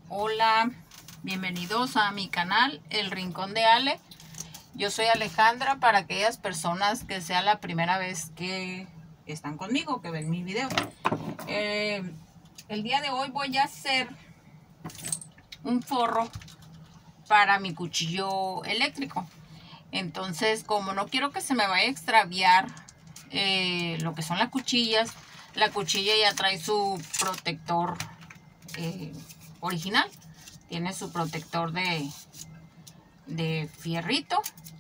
Hola, bienvenidos a mi canal El Rincón de Ale. Yo soy Alejandra, para aquellas personas que sea la primera vez que están conmigo, que ven mi video. El día de hoy voy a hacer un forro para mi cuchillo eléctrico. Entonces, como no quiero que se me vaya a extraviar lo que son las cuchillas, la cuchilla ya trae su protector original. Tiene su protector de fierrito,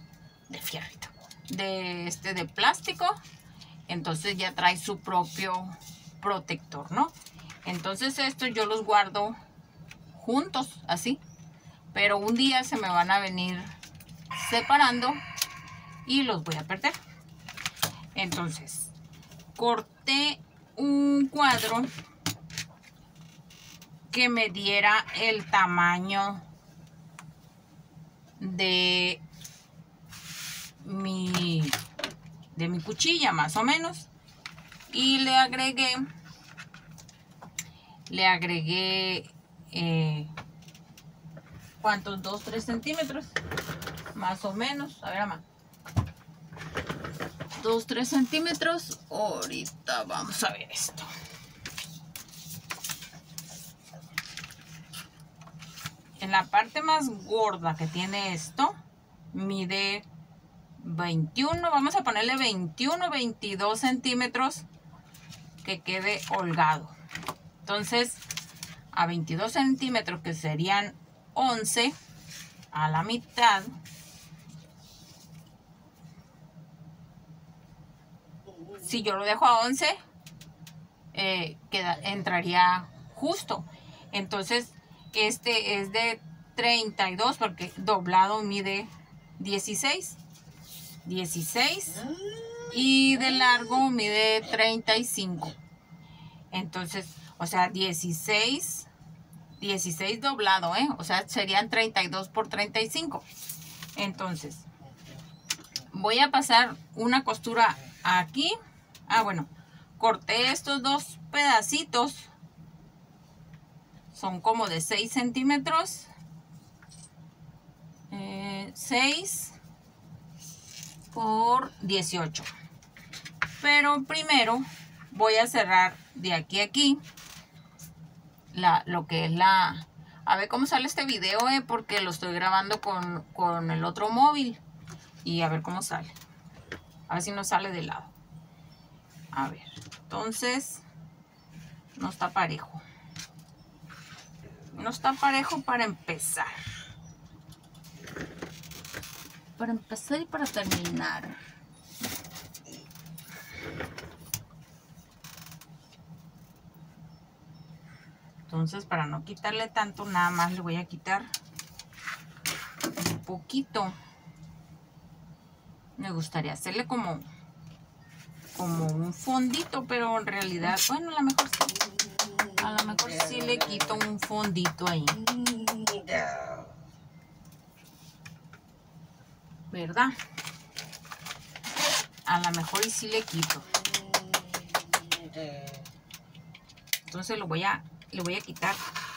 de plástico. Entonces ya trae su propio protector, ¿no? Entonces estos yo los guardo juntos, así. Pero un día se me van a venir separando y los voy a perder. Entonces, corté un cuadro que me diera el tamaño de mi cuchilla, más o menos, y le agregué ¿cuántos? 2-3 centímetros más o menos. A ver, mamá, 2-3 centímetros. Ahorita vamos a ver esto. En la parte más gorda que tiene esto, mide 21, vamos a ponerle 21-22 centímetros, que quede holgado. Entonces, a 22 centímetros, que serían 11, a la mitad, si yo lo dejo a 11, entraría justo. Entonces, este es de 32, porque doblado mide 16, y de largo mide 35. Entonces, o sea, 16 doblado, o sea, serían 32 por 35. Entonces, voy a pasar una costura aquí. Bueno, corté estos dos pedacitos, son como de 6 centímetros, 6 por 18. Pero primero voy a cerrar de aquí a aquí lo que es la... A ver cómo sale este video, porque lo estoy grabando con el otro móvil. Y a ver cómo sale. A ver si no sale de lado. A ver, entonces no está parejo. No está parejo para empezar. Para empezar y para terminar. Entonces, para no quitarle tanto, nada más le voy a quitar un poquito. Me gustaría hacerle como un fondito, pero en realidad, bueno, a lo mejor sí le quito un fondito ahí, ¿verdad? A lo mejor y sí le quito. Entonces le voy a quitar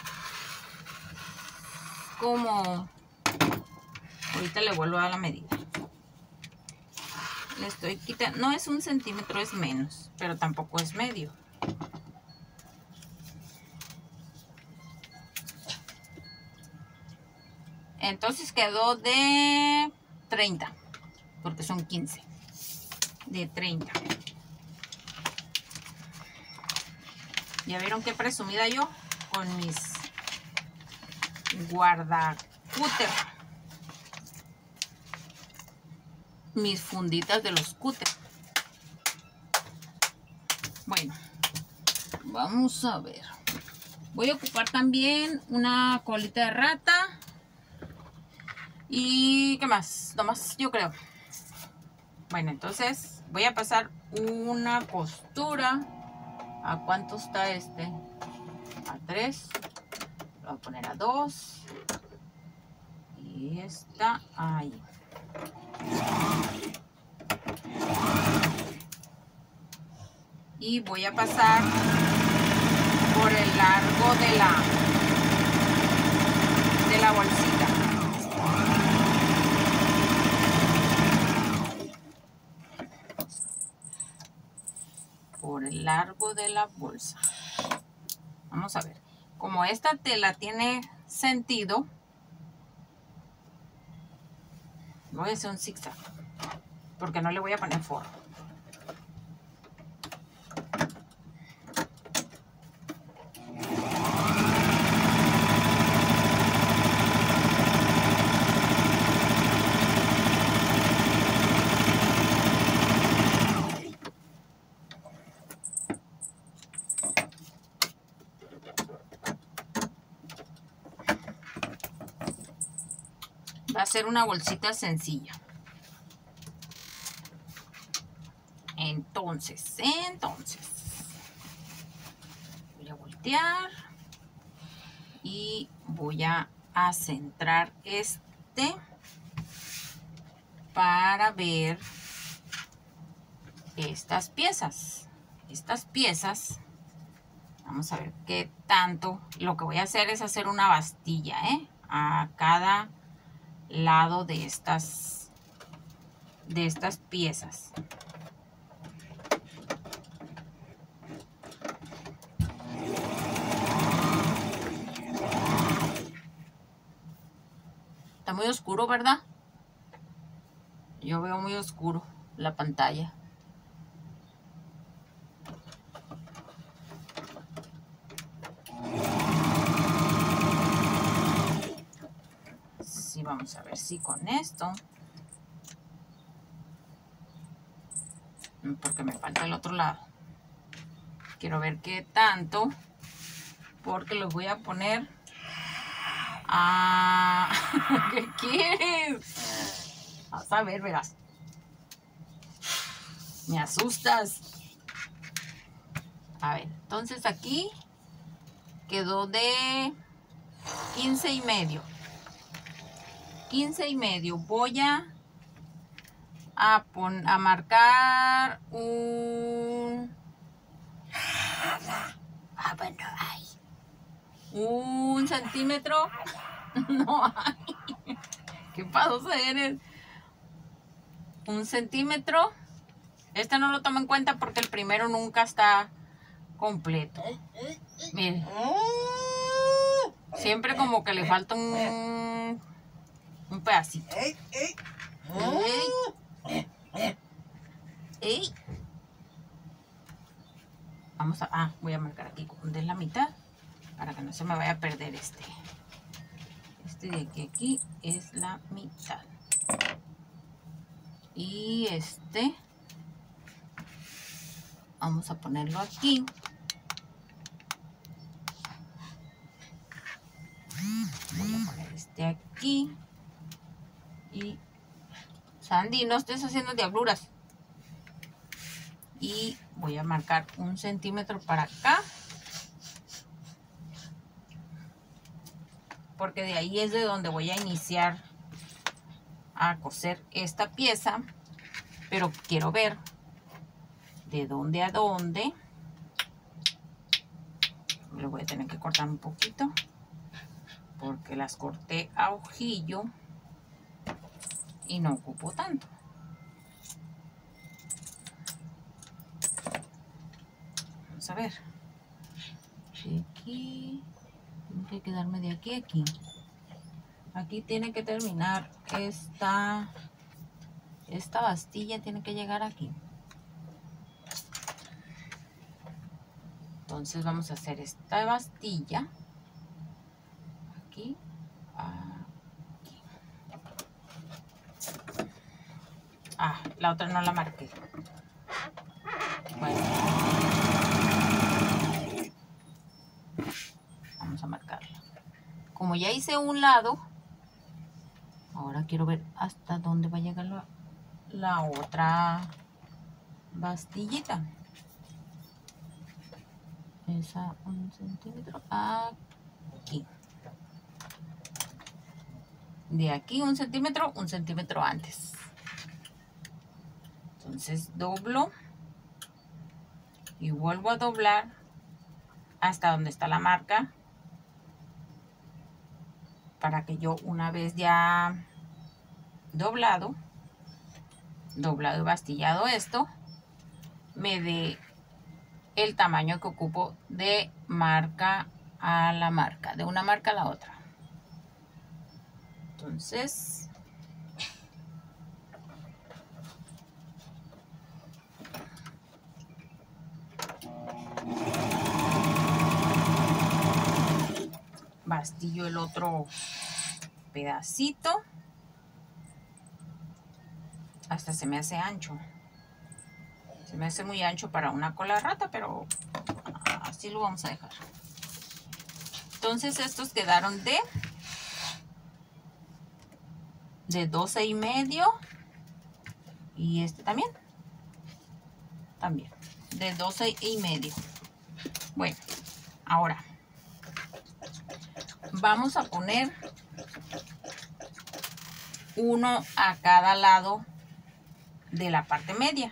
como... Ahorita le vuelvo a dar la medida. Le estoy quitando, no es 1 centímetro, es menos, pero tampoco es medio. Entonces quedó de 30, porque son 15. De 30. Ya vieron qué presumida yo con mis guardacúter, mis funditas de los cúter. Bueno, vamos a ver. Voy a ocupar también una colita de rata. ¿Y qué más? Nomás, yo creo. Bueno, entonces voy a pasar una costura. ¿A cuánto está este? A 3. Lo voy a poner a 2. Y esta ahí. Y voy a pasar por el largo de de la bolsa. Vamos a ver. Como esta tela tiene sentido, voy a hacer un zigzag porque no le voy a poner forro. Va a ser una bolsita sencilla. Entonces, voy a voltear y voy a centrar este para ver estas piezas. Estas piezas, vamos a ver qué tanto. Lo que voy a hacer es hacer una bastilla, a cada lado de estas piezas. Está muy oscuro, ¿verdad? Yo veo muy oscuro la pantalla. Sí, vamos a ver si con esto, porque me falta el otro lado. Quiero ver qué tanto, porque los voy a poner a... ¿Qué quieres? Vas a ver, verás. Me asustas. A ver, entonces aquí quedó de 15,5. 15,5. Voy a marcar un... bueno, ay. 1 centímetro. No hay. ¿Qué pasó, eres? 1 centímetro. Este no lo tomo en cuenta porque el primero nunca está completo. Miren. Siempre como que le falta un pedacito. Vamos a... voy a marcar aquí de la mitad para que no se me vaya a perder este. Este de aquí es la mitad. Y este vamos a ponerlo aquí. Voy a poner este aquí. Y Sandy, no estés haciendo diabluras. Y voy a marcar 1 centímetro para acá, porque de ahí es de donde voy a iniciar a coser esta pieza, pero quiero ver de dónde a dónde. Le voy a tener que cortar un poquito porque las corté a ojillo y no ocupo tanto. Vamos a ver. De aquí, tengo que quedarme de aquí a aquí. Aquí tiene que terminar esta bastilla, tiene que llegar aquí. Entonces vamos a hacer esta bastilla aquí, aquí. La otra no la marqué. Bueno, vamos a marcarla. Como ya hice un lado, ahora quiero ver hasta dónde va a llegar la otra bastillita. Esa 1 centímetro aquí. De aquí 1 centímetro, 1 centímetro antes. Entonces doblo y vuelvo a doblar hasta donde está la marca, para que yo, una vez ya doblado y bastillado esto, me dé el tamaño que ocupo de marca a la marca, de una marca a la otra. Entonces, bastillo el otro pedacito. Hasta se me hace ancho. Se me hace muy ancho para una cola de rata, pero así lo vamos a dejar. Entonces estos quedaron de 12,5. Y este también de 12,5. Bueno, ahora vamos a poner uno a cada lado de la parte media.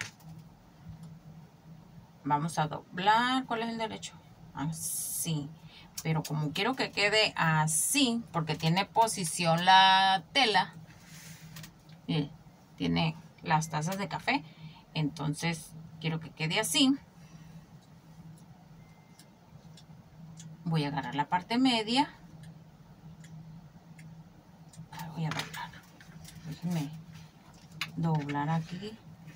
Vamos a doblar. ¿Cuál es el derecho? Así. Pero como quiero que quede así, porque tiene posición la tela, tiene las tazas de café, entonces quiero que quede así. Voy a agarrar la parte media. Voy a doblar. Déjenme doblar aquí.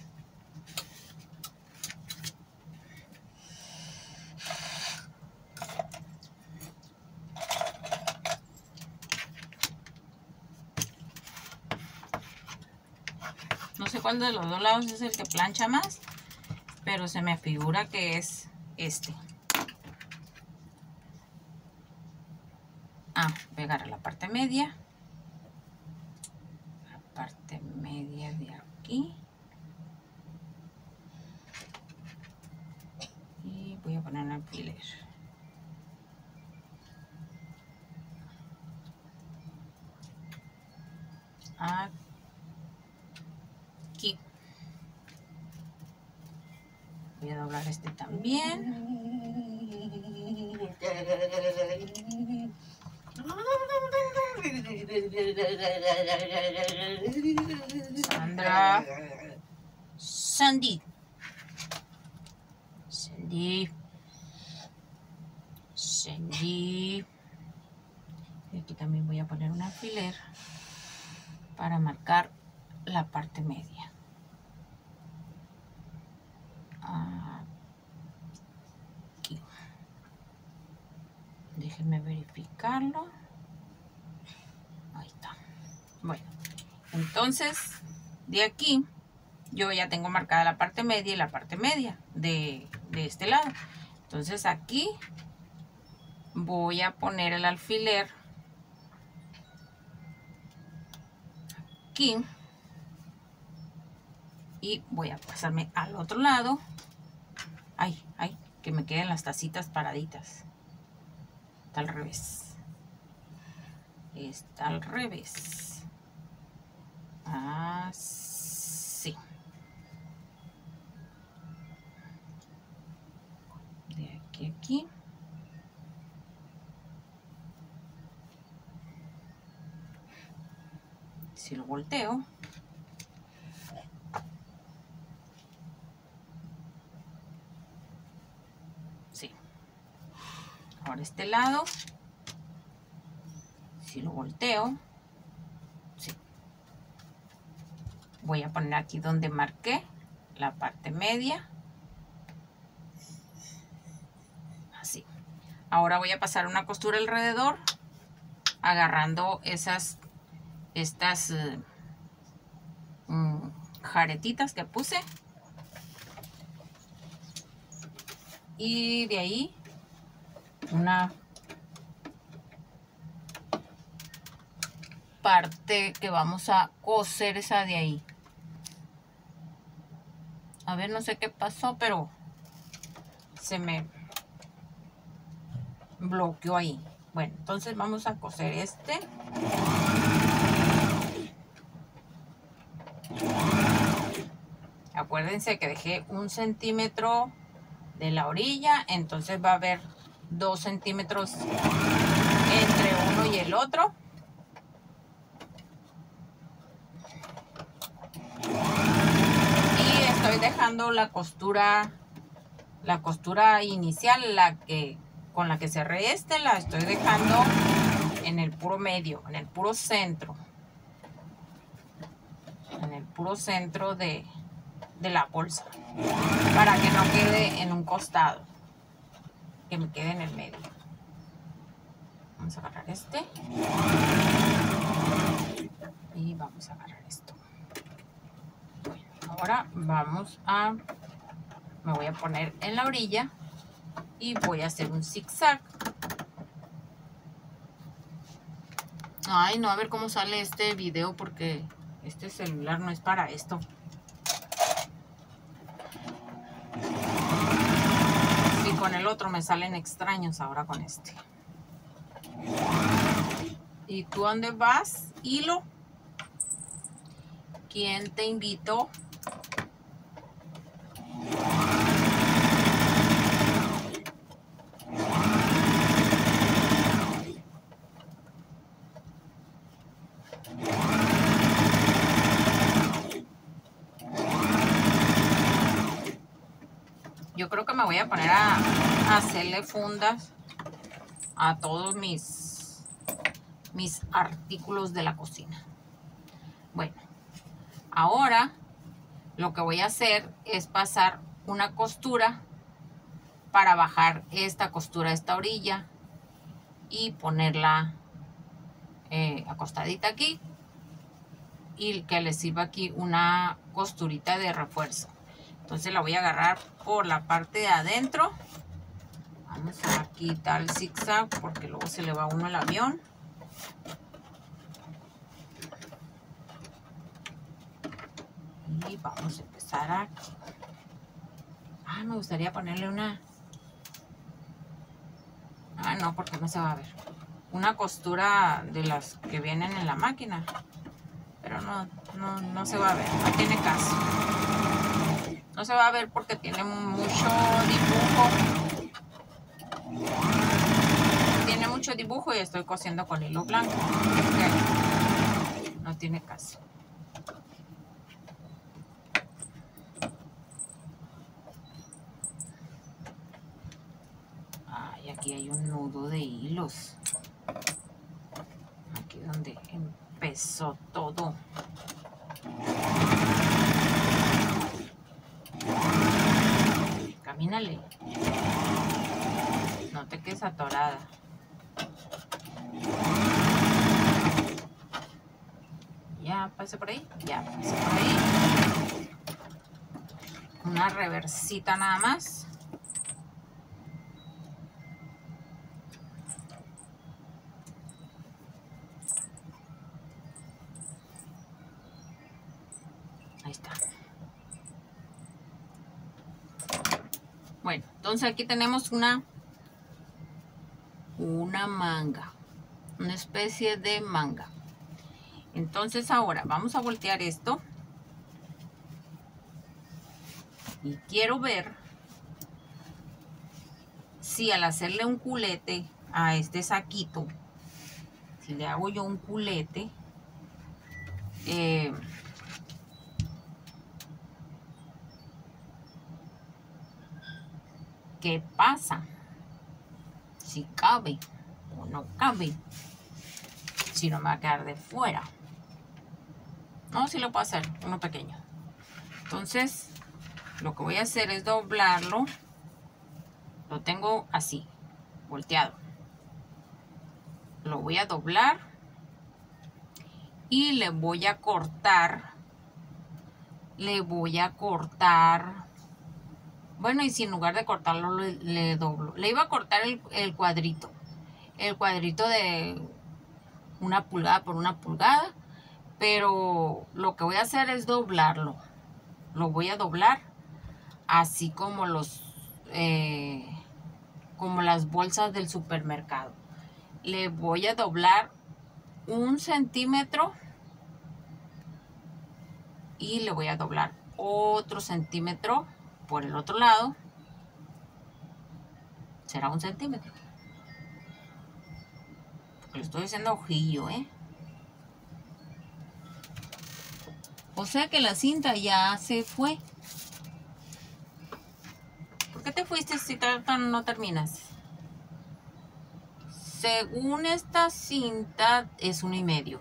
No sé cuál de los dos lados es el que plancha más, pero se me figura que es este. Voy a agarrar la parte media. La parte media de aquí. Y voy a poner un alfiler. Aquí. Voy a doblar este también. Sandra. Sandy. Y aquí también voy a poner un alfiler para marcar la parte media. Aquí. Déjenme verificarlo. Ahí está. Bueno, entonces de aquí yo ya tengo marcada la parte media y la parte media de este lado. Entonces aquí voy a poner el alfiler aquí y voy a pasarme al otro lado. Ay, que me queden las tacitas paraditas. Está al revés. Está al revés. Así. De aquí a aquí. Si lo volteo, sí. Ahora este lado, si lo volteo, sí. Voy a poner aquí donde marqué la parte media. Así. Ahora voy a pasar una costura alrededor, agarrando estas jaretitas que puse. Y de ahí una parte que vamos a coser, esa de ahí. A ver, no sé qué pasó, pero se me bloqueó ahí. Bueno, entonces vamos a coser este. Acuérdense que dejé 1 centímetro de la orilla, entonces va a haber 2 centímetros entre uno y el otro. Y estoy dejando la costura La costura inicial, con la que cerré la estoy dejando en el puro medio, en el puro centro. En el puro centro de la bolsa. Para que no quede en un costado. Que me quede en el medio. Vamos a agarrar este. Y vamos a agarrar esto. Bueno, ahora me voy a poner en la orilla y voy a hacer un zigzag. Ay, no, a ver cómo sale este video porque este celular no es para esto. Si con el otro me salen extraños, ahora con este. ¿Y tú dónde vas, hilo? ¿Quién te invitó? Yo creo que me voy a poner a hacerle fundas a todos mis artículos de la cocina. Bueno, ahora lo que voy a hacer es pasar una costura para bajar esta costura a esta orilla y ponerla acostadita aquí y que le sirva aquí una costurita de refuerzo. Entonces la voy a agarrar por la parte de adentro. Vamos a quitar el zigzag porque luego se le va a uno el avión. Y vamos a empezar aquí. Ah, me gustaría ponerle una... Ah, no, porque no se va a ver. Una costura de las que vienen en la máquina. Pero no se va a ver. No tiene caso. No se va a ver porque tiene mucho dibujo. Tiene mucho dibujo y estoy cosiendo con hilo blanco. Okay. No tiene caso. Ay, aquí hay un nudo de hilos. Aquí donde empezó todo. Camínale. No te quedes atorada. Ya pasé por ahí. Ya pasé por ahí. Una reversita nada más. Ahí está. Bueno, entonces aquí tenemos una manga. Una especie de manga. Entonces ahora vamos a voltear esto. Y quiero ver si al hacerle un culete a este saquito, si le hago yo un culete, ¿qué pasa? Si cabe o no cabe. Si no me va a quedar de fuera. No, sí lo puedo hacer, uno pequeño. Entonces, lo que voy a hacer es doblarlo. Lo tengo así, volteado. Lo voy a doblar. Y le voy a cortar. Bueno, y si en lugar de cortarlo le doblo. Le iba a cortar el cuadrito. El cuadrito de 1 pulgada por 1 pulgada. Pero lo que voy a hacer es doblarlo. Lo voy a doblar así como como las bolsas del supermercado. Le voy a doblar 1 centímetro y le voy a doblar otro centímetro por el otro lado. Será 1 centímetro. Porque le estoy haciendo ojillo, O sea que la cinta ya se fue. ¿Por qué qué te fuiste si no terminas? Según esta cinta es 1,5.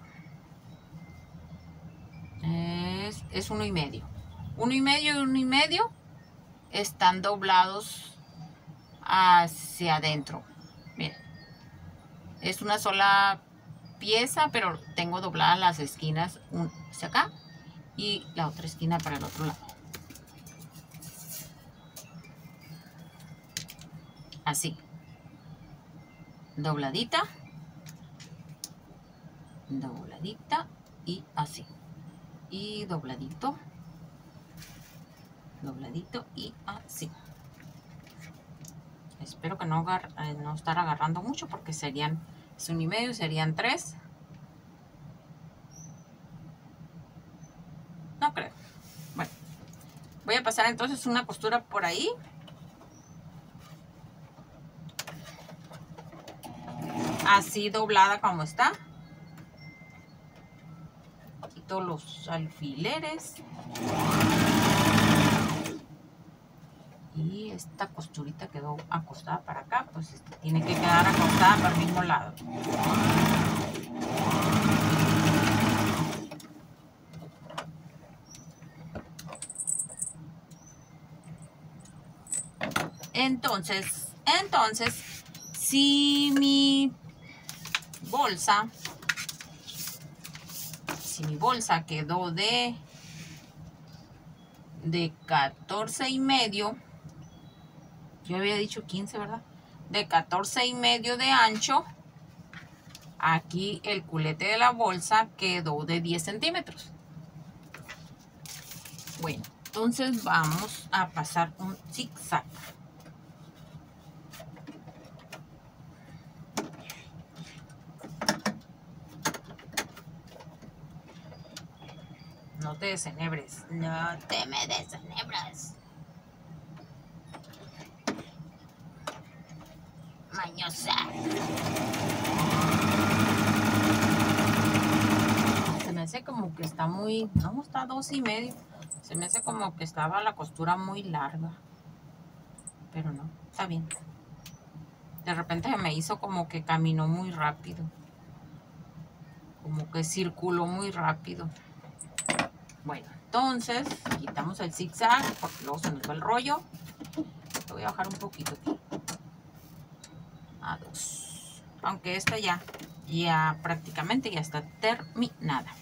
Es 1,5. 1,5 y 1,5 están doblados hacia adentro. Miren, es una sola pieza, pero tengo dobladas las esquinas, hacia acá y la otra esquina para el otro lado. Así, dobladita, dobladita y así, y dobladito, dobladito y así. Espero que no estar agarrando mucho, porque serían 1,5, serían 3. No creo. Bueno, voy a pasar entonces una costura por ahí. Así doblada como está. Quito los alfileres. Y esta costurita quedó acostada para acá, pues tiene que quedar acostada para el mismo lado. Entonces, si mi bolsa quedó de 14,5, yo había dicho 15, ¿verdad? De 14,5 de ancho, aquí el culete de la bolsa quedó de 10 centímetros. Bueno, entonces vamos a pasar un zigzag. No te desenhebres. No te me desenhebras. Mañosa. Se me hace como que está muy... No, está 2,5. Se me hace como que estaba la costura muy larga. Pero no, está bien. De repente se me hizo como que caminó muy rápido. Como que circuló muy rápido. Bueno, entonces quitamos el zigzag porque luego se nos va el rollo. Lo voy a bajar un poquito aquí. A 2. Aunque esta ya prácticamente ya está terminada.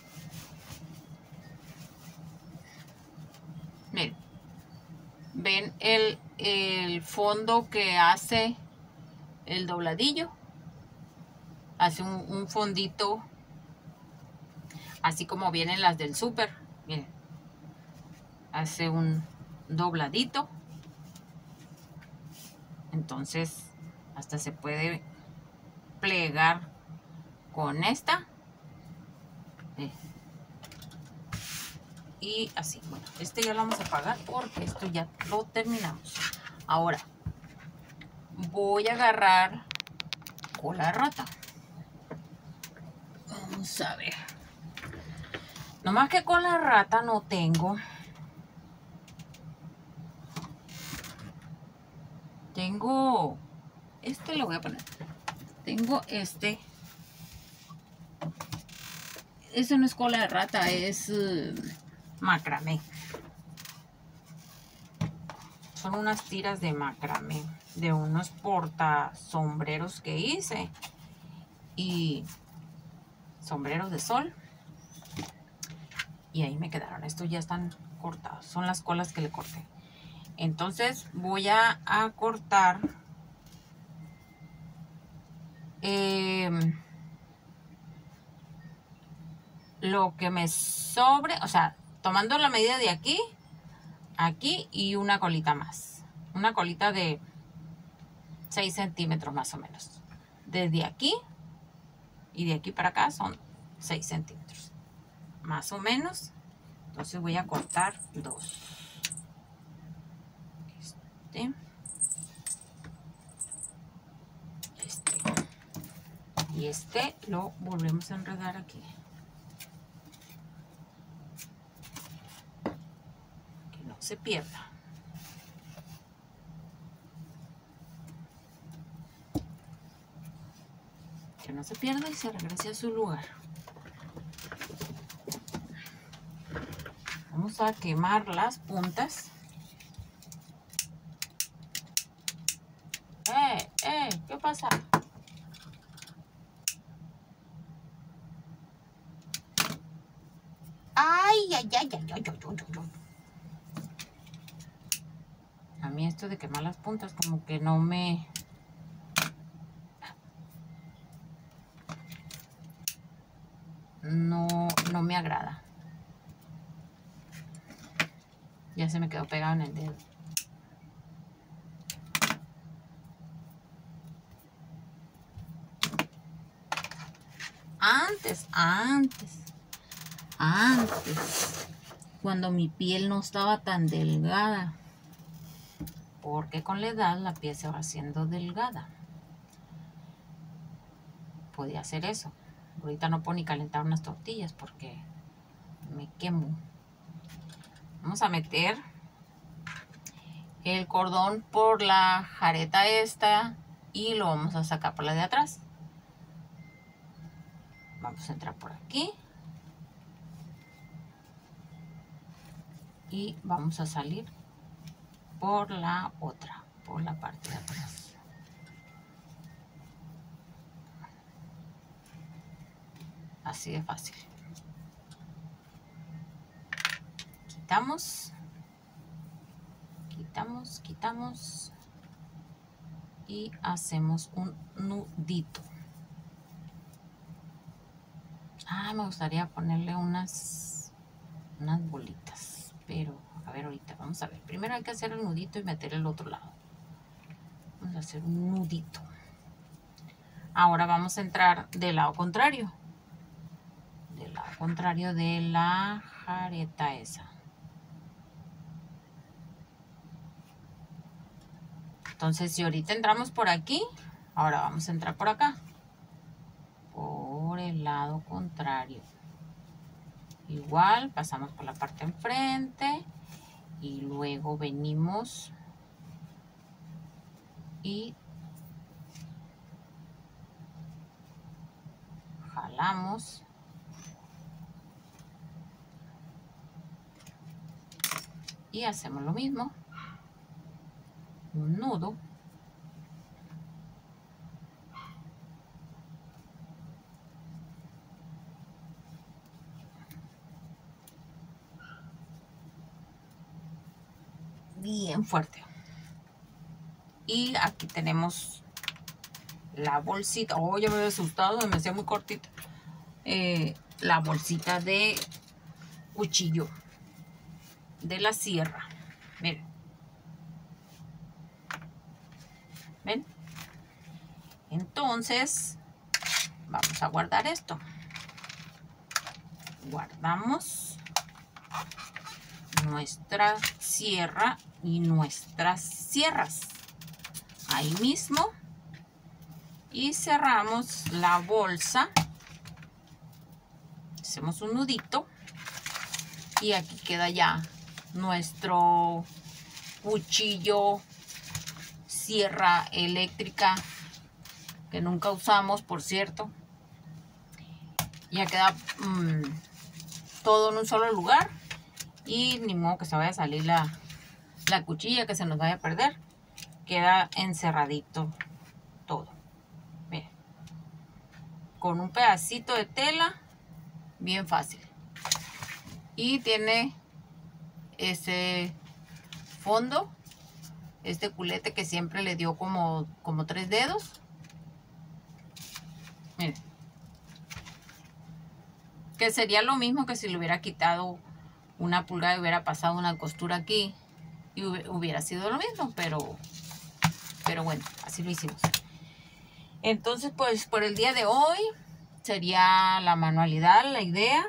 Miren, ven el fondo que hace el dobladillo. Hace un fondito así como vienen las del súper. Miren, hace un dobladito. Entonces hasta se puede plegar con esta. Y así. Bueno, este ya lo vamos a apagar porque esto ya lo terminamos. Ahora voy a agarrar cola rata. Vamos a ver. Nomás que cola rata no tengo. Tengo este, lo voy a poner. Tengo este. Ese no es cola de rata, es macramé. Son unas tiras de macramé de unos portasombreros que hice y sombreros de sol, y ahí me quedaron. Estos ya están cortados, son las colas que le corté. Entonces voy a cortar lo que me sobre, o sea, tomando la medida de aquí, aquí y una colita más. Una colita de 6 centímetros más o menos. Desde aquí y de aquí para acá son 6 centímetros. Más o menos. Entonces voy a cortar 2. Este. Y este lo volvemos a enredar aquí. Que no se pierda. que no se pierda y se regrese a su lugar. Vamos a quemar las puntas. ¿Qué pasa? Ay. A mí esto de quemar las puntas como que no me agrada. Ya se me quedó pegado en el dedo. Antes, cuando mi piel no estaba tan delgada, porque con la edad la piel se va haciendo delgada. Podía hacer eso. Ahorita no puedo ni calentar unas tortillas porque me quemo. Vamos a meter el cordón por la jareta esta y lo vamos a sacar por la de atrás. Vamos a entrar por aquí y vamos a salir por la otra, por la parte de atrás. Así de fácil. Quitamos y hacemos un nudito. Me gustaría ponerle unas bolitas, pero a ver, ahorita vamos a ver. Primero hay que hacer el nudito y meter el otro lado. Vamos a hacer un nudito. Ahora vamos a entrar del lado contrario. Del lado contrario de la jareta esa. Entonces, si ahorita entramos por aquí, ahora vamos a entrar por acá. Por el lado contrario. Igual, pasamos por la parte enfrente y luego venimos y jalamos. Y hacemos lo mismo. Un nudo. Bien fuerte. Y aquí tenemos la bolsita. Oh, ya me había asustado, me hacía muy cortita. La bolsita de cuchillo de la sierra. Miren. ¿Ven? Entonces, vamos a guardar esto. Guardamos nuestra sierra y nuestras sierras. Ahí mismo. Y cerramos la bolsa. Hacemos un nudito. Y aquí queda ya nuestro cuchillo sierra eléctrica que nunca usamos, por cierto. Ya queda todo en un solo lugar y ni modo que se vaya a salir la cuchilla, que se nos vaya a perder. Queda encerradito todo. Miren, con un pedacito de tela, bien fácil. Y tiene ese fondo, este culete que siempre le dio como 3 dedos. Miren, que sería lo mismo que si le hubiera quitado una pulgada y hubiera pasado una costura aquí y hubiera sido lo mismo, pero bueno, así lo hicimos. Entonces, pues por el día de hoy sería la manualidad, la idea.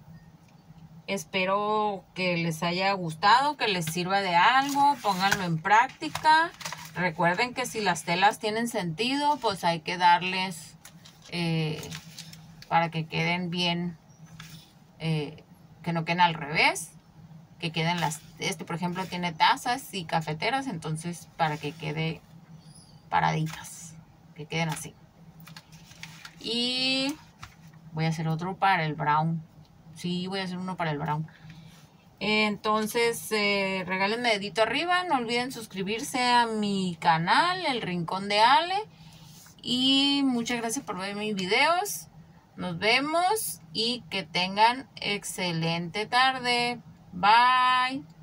Espero que les haya gustado, que les sirva de algo, pónganlo en práctica. Recuerden que si las telas tienen sentido, pues hay que darles para que queden bien, que no queden al revés, que queden por ejemplo tiene tazas y cafeteras, entonces para que quede paraditas, que queden así. Y voy a hacer otro para el brown. Sí, voy a hacer uno para el brown. Entonces, regálenme dedito arriba. No olviden suscribirse a mi canal, El Rincón de Ale. Y muchas gracias por ver mis videos. Nos vemos y que tengan excelente tarde. Bye.